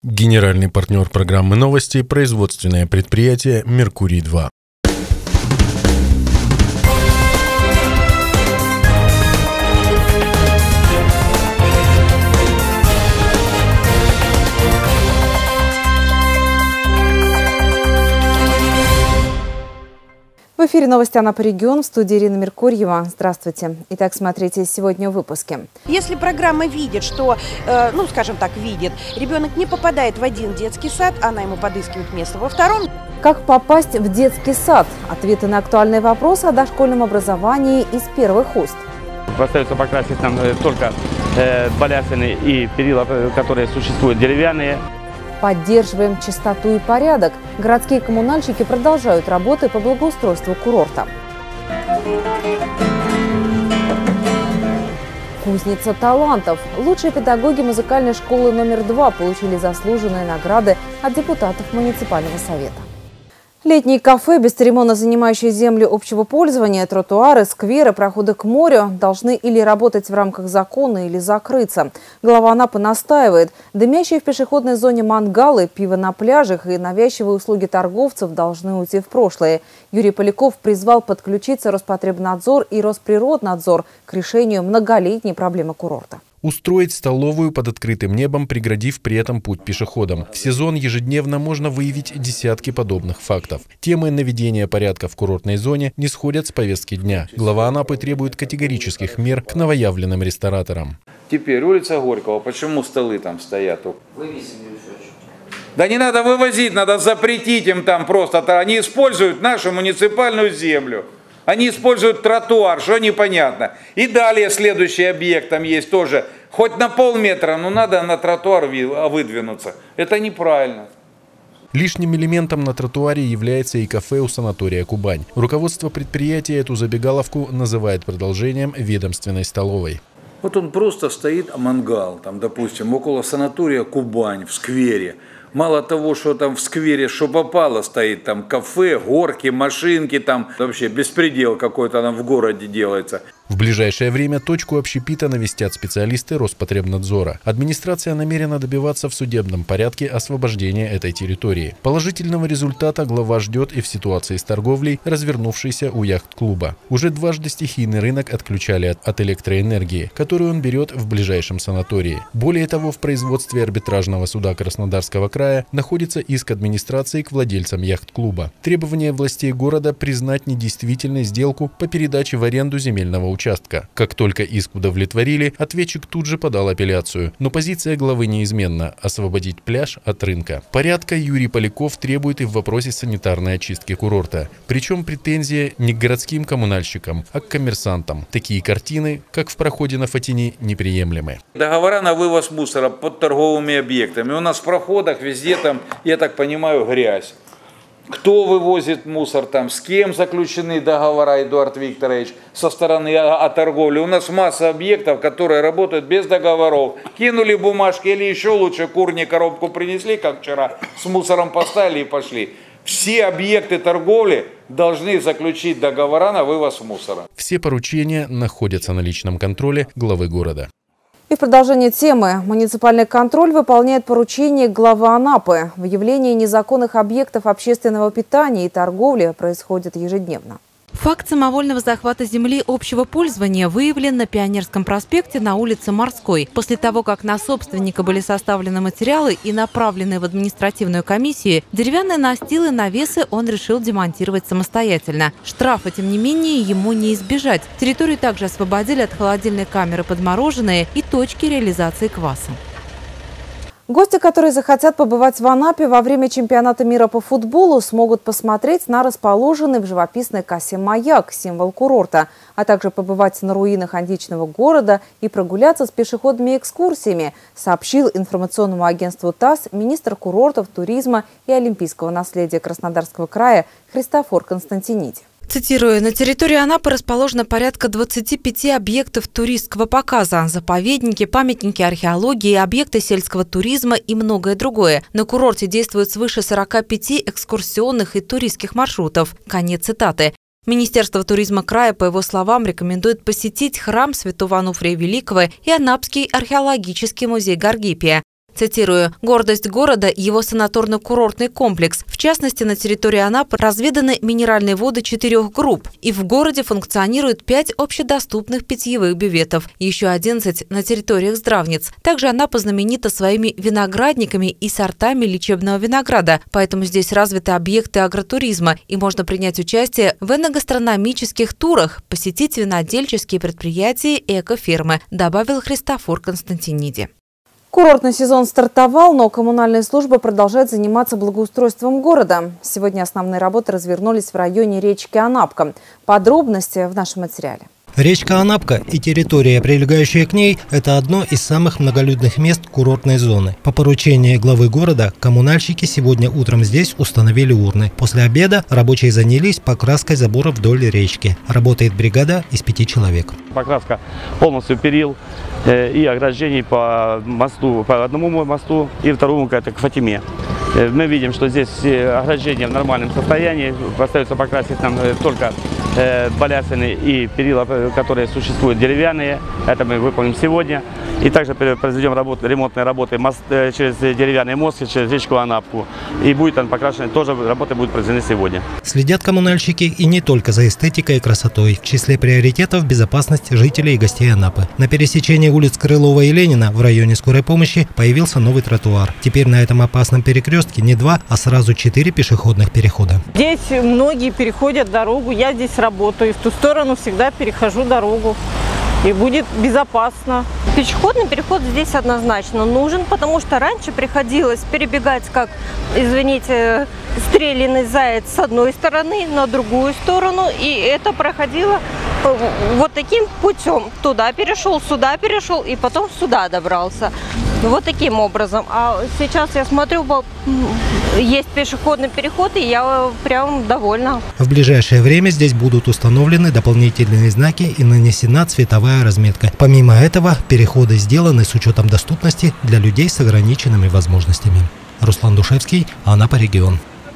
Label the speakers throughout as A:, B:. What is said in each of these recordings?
A: Генеральный партнер программы «Новости» – производственное предприятие «Меркурий-2».
B: В эфире новости Анапы регион, в студии Ирина Меркурьева. Здравствуйте. Итак, смотрите сегодня в выпуске.
C: Если программа видит, что, видит, ребенок не попадает в один детский сад, она ему подыскивает место во втором.
B: Как попасть в детский сад? Ответы на актуальные вопросы о дошкольном образовании из первых уст.
D: Остается покрасить нам только балясины и перила, которые существуют, деревянные.
B: Поддерживаем чистоту и порядок. Городские коммунальщики продолжают работы по благоустройству курорта. Кузница талантов. Лучшие педагоги музыкальной школы номер 2 получили заслуженные награды от депутатов муниципального совета. Летние кафе, бесцеремонно занимающие землю общего пользования, тротуары, скверы, проходы к морю должны или работать в рамках закона, или закрыться. Глава Анапы настаивает, дымящие в пешеходной зоне мангалы, пиво на пляжах и навязчивые услуги торговцев должны уйти в прошлое. Юрий Поляков призвал подключиться Роспотребнадзор и Росприроднадзор к решению многолетней проблемы курорта.
A: Устроить столовую под открытым небом, преградив при этом путь пешеходам. В сезон ежедневно можно выявить десятки подобных фактов. Темы наведения порядка в курортной зоне не сходят с повестки дня. Глава Анапы требует категорических мер к новоявленным рестораторам.
E: Теперь улица Горького. Почему столы там стоят? Да не надо вывозить, надо запретить им там просто. Они используют нашу муниципальную землю. Они используют тротуар, что непонятно. И далее следующий объект там есть тоже. Хоть на полметра, но надо на тротуар выдвинуться. Это неправильно.
A: Лишним элементом на тротуаре является и кафе у санатория «Кубань». Руководство предприятия эту забегаловку называет продолжением ведомственной столовой.
E: Вот он просто стоит, мангал, там, допустим, около санатория «Кубань» в сквере. Мало того, что там в сквере, что попало, стоит там кафе, горки, машинки, там вообще беспредел какой-то там в городе делается.
A: В ближайшее время точку общепита навестят специалисты Роспотребнадзора. Администрация намерена добиваться в судебном порядке освобождения этой территории. Положительного результата глава ждет и в ситуации с торговлей, развернувшейся у яхт-клуба. Уже дважды стихийный рынок отключали от электроэнергии, которую он берет в ближайшем санатории. Более того, в производстве арбитражного суда Краснодарского края находится иск администрации к владельцам яхт-клуба. Требование властей города признать недействительной сделку по передаче в аренду земельного участка. Как только иск удовлетворили, ответчик тут же подал апелляцию. Но позиция главы неизменна – освободить пляж от рынка. Порядка Юрий Поляков требует и в вопросе санитарной очистки курорта. Причем претензия не к городским коммунальщикам, а к коммерсантам. Такие картины, как в проходе на Фатини, неприемлемы.
E: Договора на вывоз мусора под торговыми объектами. У нас в проходах везде там, я так понимаю, грязь. Кто вывозит мусор там, с кем заключены договора, Эдуард Викторович, со стороны торговли. У нас масса объектов, которые работают без договоров. Кинули бумажки или еще лучше курни коробку принесли, как вчера, с мусором поставили и пошли. Все объекты торговли должны заключить договора на вывоз мусора.
A: Все поручения находятся на личном контроле главы города.
B: И в продолжение темы. Муниципальный контроль выполняет поручение главы Анапы. Выявление незаконных объектов общественного питания и торговли происходит ежедневно.
F: Факт самовольного захвата земли общего пользования выявлен на Пионерском проспекте на улице Морской. После того, как на собственника были составлены материалы и направлены в административную комиссию, деревянные настилы, навесы он решил демонтировать самостоятельно. Штрафа, тем не менее, ему не избежать. Территорию также освободили от холодильной камеры подмороженные и точки реализации кваса.
B: Гости, которые захотят побывать в Анапе во время чемпионата мира по футболу, смогут посмотреть на расположенный в живописной косе маяк, символ курорта, а также побывать на руинах античного города и прогуляться с пешеходными экскурсиями, сообщил информационному агентству ТАСС министр курортов, туризма и олимпийского наследия Краснодарского края Христофор Константиниди.
F: Цитирую, на территории Анапы расположено порядка 25 объектов туристского показа, заповедники, памятники археологии, объекты сельского туризма и многое другое. На курорте действует свыше 45 экскурсионных и туристских маршрутов. Конец цитаты. Министерство туризма края, по его словам, рекомендует посетить храм Святого Ануфрия Великого и Анапский археологический музей Гаргипия. Цитирую: «Гордость города – его санаторно-курортный комплекс. В частности, на территории Анапы разведаны минеральные воды 4 групп. И в городе функционирует 5 общедоступных питьевых бюветов, еще 11 на территориях здравниц. Также Анапа знаменита своими виноградниками и сортами лечебного винограда, поэтому здесь развиты объекты агротуризма и можно принять участие в эногастрономических турах, посетить винодельческие предприятия и экофермы», добавил Христофор Константиниди.
B: Курортный сезон стартовал, но коммунальные службы продолжают заниматься благоустройством города. Сегодня основные работы развернулись в районе речки Анапка. Подробности в нашем материале.
G: Речка Анапка и территория, прилегающая к ней, это одно из самых многолюдных мест курортной зоны. По поручению главы города коммунальщики сегодня утром здесь установили урны. После обеда рабочие занялись покраской забора вдоль речки. Работает бригада из 5 человек.
D: Покраска полностью перил и ограждений по мосту, по одному мосту и второму к Фатиме. Мы видим, что здесь ограждение в нормальном состоянии. Остается покрасить нам только балясины и перила, которые существуют, деревянные. Это мы выполним сегодня. И также произведем ремонтные работы через деревянный мост, через речку Анапку. И будет он покрашен, тоже работы будут произведены сегодня.
G: Следят коммунальщики и не только за эстетикой и красотой. В числе приоритетов безопасность жителей и гостей Анапы. На пересечении улиц Крылова и Ленина в районе скорой помощи появился новый тротуар. Теперь на этом опасном перекрестке не 2, а сразу 4 пешеходных перехода.
H: Здесь многие переходят дорогу. Я здесь работаю. В ту сторону всегда перехожу дорогу. И будет безопасно.
I: Пешеходный переход здесь однозначно нужен, потому что раньше приходилось перебегать, как, извините, стреляный заяц с одной стороны на другую сторону. И это проходило вот таким путем. Туда перешел, сюда перешел и потом сюда добрался. Вот таким образом. А сейчас я смотрю, есть пешеходный переход, и я прям довольна.
G: В ближайшее время здесь будут установлены дополнительные знаки и нанесена цветовая разметка. Помимо этого, переходы сделаны с учетом доступности для людей с ограниченными возможностями. Руслан Душевский, Анапа, регион.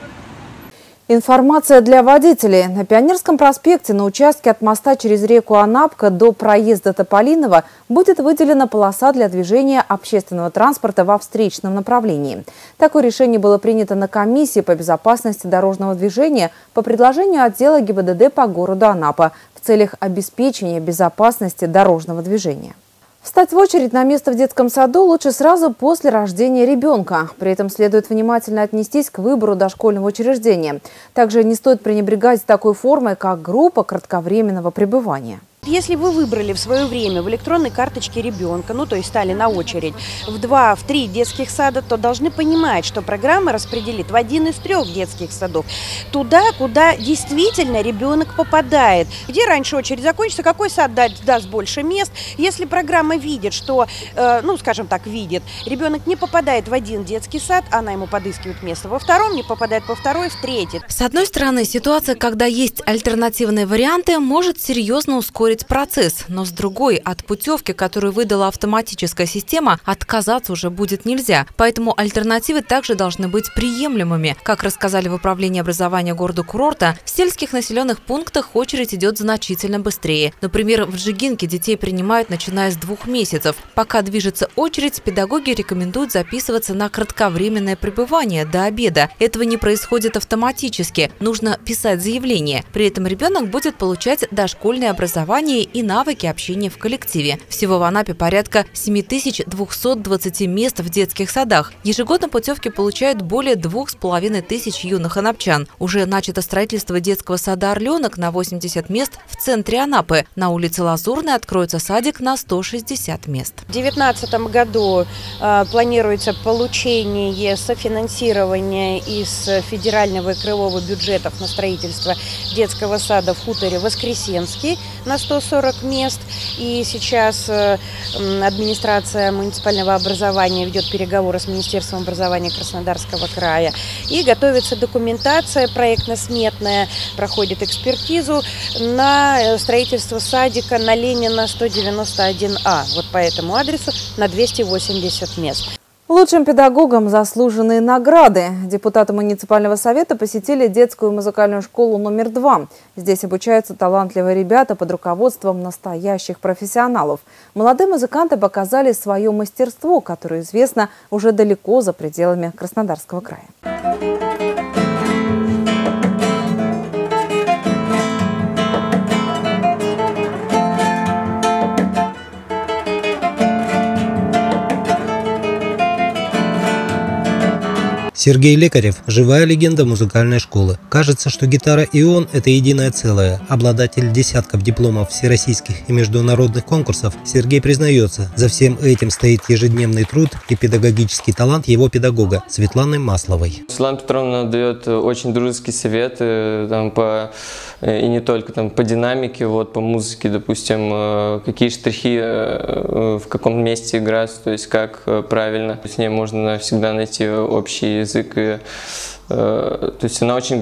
B: Информация для водителей. На Пионерском проспекте на участке от моста через реку Анапка до проезда Тополиного будет выделена полоса для движения общественного транспорта во встречном направлении. Такое решение было принято на комиссии по безопасности дорожного движения по предложению отдела ГИБДД по городу Анапа в целях обеспечения безопасности дорожного движения. Встать в очередь на место в детском саду лучше сразу после рождения ребенка. При этом следует внимательно отнестись к выбору дошкольного учреждения. Также не стоит пренебрегать такой формой, как группа кратковременного пребывания.
C: Если вы выбрали в свое время в электронной карточке ребенка, ну то есть стали на очередь в 2, в 3 детских сада, то должны понимать, что программа распределит в один из 3 детских садов туда, куда действительно ребенок попадает. Где раньше очередь закончится, какой сад даст больше мест. Если программа видит, что, ну скажем так, видит, ребенок не попадает в один детский сад, она ему подыскивает место во втором, не попадает во второй, в третий.
F: С одной стороны, ситуация, когда есть альтернативные варианты, может серьезно ускорить процесс, но с другой, от путевки, которую выдала автоматическая система, отказаться уже будет нельзя. Поэтому альтернативы также должны быть приемлемыми. Как рассказали в управлении образования города-курорта, в сельских населенных пунктах очередь идет значительно быстрее. Например, в Джигинке детей принимают начиная с 2 месяцев. Пока движется очередь, педагоги рекомендуют записываться на кратковременное пребывание до обеда. Этого не происходит автоматически. Нужно писать заявление. При этом ребенок будет получать дошкольное образование и навыки общения в коллективе. Всего в Анапе порядка 7220 мест в детских садах. Ежегодно путевки получают более 2500 юных анапчан. Уже начато строительство детского сада «Орленок» на 80 мест в центре Анапы. На улице Лазурной откроется садик на 160 мест.
C: В 2019 году планируется получение софинансирования из федерального и краевого бюджетов на строительство детского сада в хуторе Воскресенский на 140 мест. И сейчас администрация муниципального образования ведет переговоры с Министерством образования Краснодарского края. И готовится документация проектно-сметная, проходит экспертизу на строительство садика на Ленина 191А. Вот по этому адресу на 280 мест.
B: Лучшим педагогам заслуженные награды. Депутаты муниципального совета посетили детскую музыкальную школу номер 2. Здесь обучаются талантливые ребята под руководством настоящих профессионалов. Молодые музыканты показали свое мастерство, которое известно уже далеко за пределами Краснодарского края.
G: Сергей Лекарев – живая легенда музыкальной школы. Кажется, что гитара и он – это единое целое. Обладатель десятков дипломов всероссийских и международных конкурсов, Сергей признается, за всем этим стоит ежедневный труд и педагогический талант его педагога Светланы Масловой.
J: Светлана Петровна дает очень дружеский совет, и не только по динамике, по музыке, допустим, какие штрихи в каком месте играть, то есть как правильно. С ней можно всегда найти общий язык. То есть она очень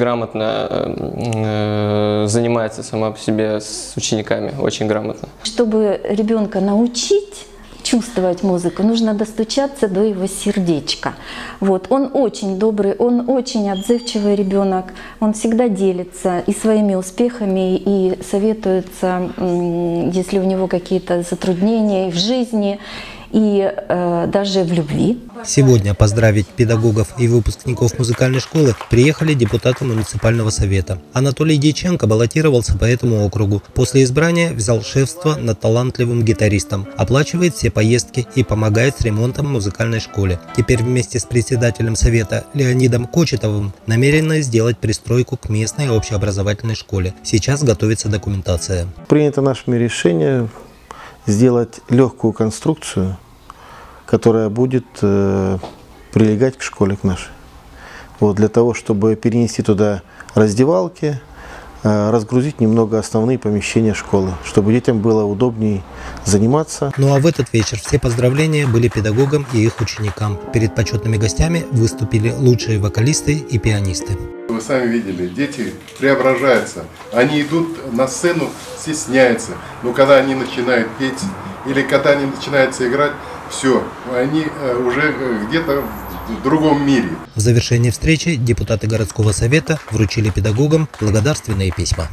J: грамотно занимается сама по себе с учениками, очень грамотно.
K: Чтобы ребенка научить чувствовать музыку, нужно достучаться до его сердечка. Он очень добрый, он очень отзывчивый ребенок, он всегда делится и своими успехами, и советуется, если у него какие-то затруднения в жизни, и даже в любви.
G: Сегодня поздравить педагогов и выпускников музыкальной школы приехали депутаты муниципального совета. Анатолий Дьяченко баллотировался по этому округу. После избрания взял шефство над талантливым гитаристом, оплачивает все поездки и помогает с ремонтом музыкальной школе. Теперь вместе с председателем совета Леонидом Кочетовым намерены сделать пристройку к местной общеобразовательной школе. Сейчас готовится документация.
L: Принято нашими решение сделать легкую конструкцию, которая будет прилегать к школе, к нашей. Для того, чтобы перенести туда раздевалки, разгрузить немного основные помещения школы, чтобы детям было удобнее заниматься.
G: Ну а в этот вечер все поздравления были педагогам и их ученикам. Перед почетными гостями выступили лучшие вокалисты и пианисты.
M: Вы сами видели, дети преображаются. Они идут на сцену, стесняются. Но когда они начинают петь или когда они начинают играть, все, они уже где-то в другом мире.
G: В завершении встречи депутаты городского совета вручили педагогам благодарственные письма.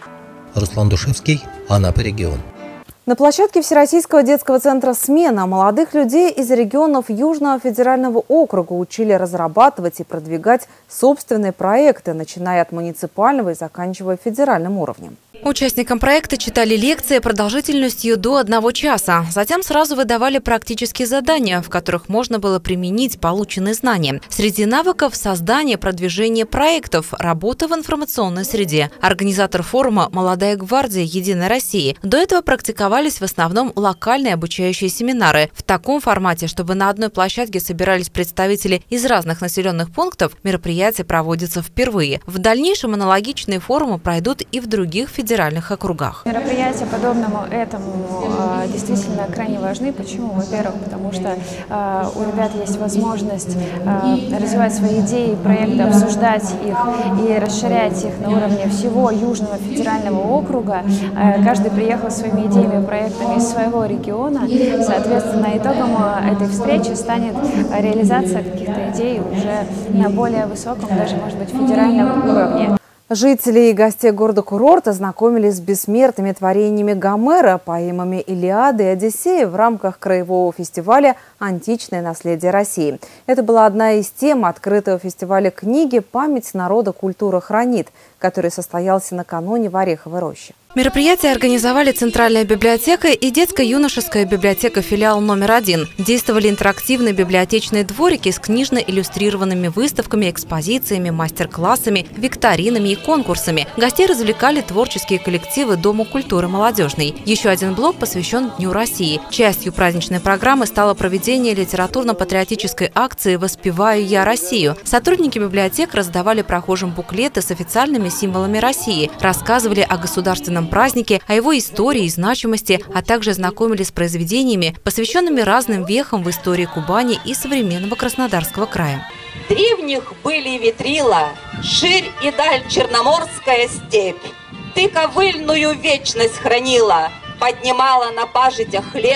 G: Руслан Душевский, Анапа, регион.
B: На площадке Всероссийского детского центра «Смена» молодых людей из регионов Южного федерального округа учили разрабатывать и продвигать собственные проекты, начиная от муниципального и заканчивая федеральным уровнем.
F: Участникам проекта читали лекции продолжительностью до 1 часа. Затем сразу выдавали практические задания, в которых можно было применить полученные знания. Среди навыков – создание, продвижение проектов, работа в информационной среде. Организатор форума «Молодая гвардия Единой России». До этого практиковались в основном локальные обучающие семинары. В таком формате, чтобы на одной площадке собирались представители из разных населенных пунктов, мероприятие проводится впервые. В дальнейшем аналогичные форумы пройдут и в других федеральных округах.
N: Мероприятия подобному этому действительно крайне важны. Почему? Во-первых, потому что у ребят есть возможность развивать свои идеи, проекты, обсуждать их и расширять их на уровне всего Южного федерального округа. Каждый приехал своими идеями и проектами из своего региона. Соответственно, итогом этой встречи станет реализация каких-то идей уже на более высоком, даже, может быть, федеральном уровне.
B: Жители и гостей города-курорта знакомились с бессмертными творениями Гомера, поэмами «Илиады» и «Одиссея» в рамках краевого фестиваля «Античное наследие России». Это была одна из тем открытого фестиваля книги «Память народа культура хранит», который состоялся накануне в Ореховой роще.
F: Мероприятие организовали Центральная библиотека и детско-юношеская библиотека филиал номер 1. Действовали интерактивные библиотечные дворики с книжно-иллюстрированными выставками, экспозициями, мастер-классами, викторинами и конкурсами. Гостей развлекали творческие коллективы Дома культуры «Молодежный». Еще один блок посвящен Дню России. Частью праздничной программы стало проведение литературно-патриотической акции «Воспеваю я Россию». Сотрудники библиотек раздавали прохожим буклеты с официальными символами России, рассказывали о государственном празднике, о его истории и значимости, а также знакомили с произведениями, посвященными разным вехам в истории Кубани и современного Краснодарского края.
O: Древних были ветрила, ширь и даль черноморская степь. Ты ковыльную вечность хранила, поднимала на пажитях хлеб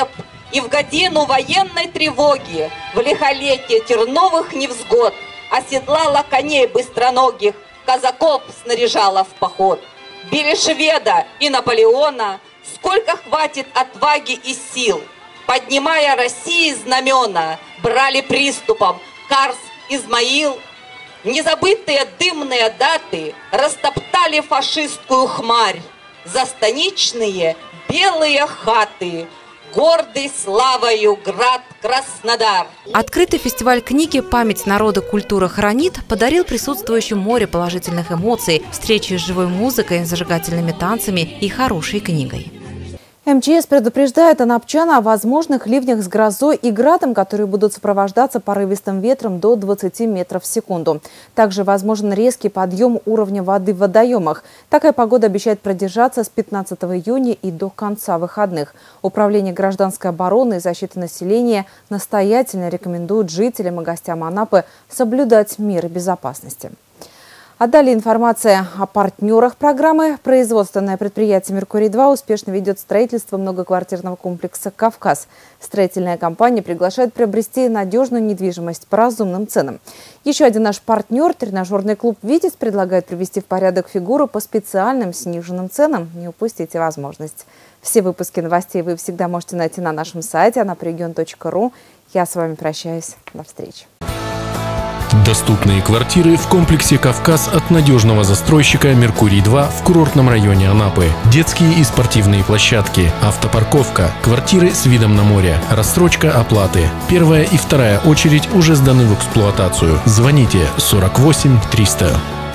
O: И в годину военной тревоги, в лихолетие терновых невзгод, оседлала коней быстроногих, казаков снаряжала в поход. Били шведа и Наполеона, сколько хватит отваги и сил. Поднимая России знамена, брали приступом Карс, Измаил. Незабытые дымные даты растоптали фашистскую хмарь. Застаничные белые хаты, гордый славою град Краснодар.
F: Открытый фестиваль книги «Память народа культура хранит» подарил присутствующим море положительных эмоций, встречи с живой музыкой, зажигательными танцами и хорошей книгой.
B: МЧС предупреждает анапчан о возможных ливнях с грозой и градом, которые будут сопровождаться порывистым ветром до 20 метров в секунду. Также возможен резкий подъем уровня воды в водоемах. Такая погода обещает продержаться с 15 июня и до конца выходных. Управление гражданской обороны и защиты населения настоятельно рекомендует жителям и гостям Анапы соблюдать меры безопасности. А далее информация о партнерах программы. Производственное предприятие «Меркурий-2» успешно ведет строительство многоквартирного комплекса «Кавказ». Строительная компания приглашает приобрести надежную недвижимость по разумным ценам. Еще один наш партнер, тренажерный клуб «Витязь», предлагает привести в порядок фигуру по специальным сниженным ценам. Не упустите возможность. Все выпуски новостей вы всегда можете найти на нашем сайте anapregion.ru. Я с вами прощаюсь. До встречи.
A: Доступные квартиры в комплексе «Кавказ» от надежного застройщика «Меркурий-2» в курортном районе Анапы. Детские и спортивные площадки, автопарковка, квартиры с видом на море, рассрочка оплаты. Первая и вторая очередь уже сданы в эксплуатацию. Звоните 48 300.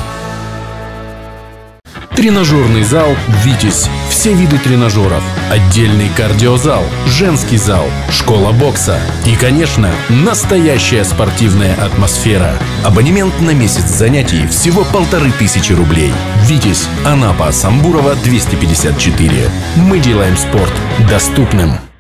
A: Тренажерный зал «Витязь». Все виды тренажеров. Отдельный кардиозал, женский зал, школа бокса. И, конечно, настоящая спортивная атмосфера. Абонемент на месяц занятий всего 1500 рублей. «Витязь», Анапа, Самбурова, 254. Мы делаем спорт доступным.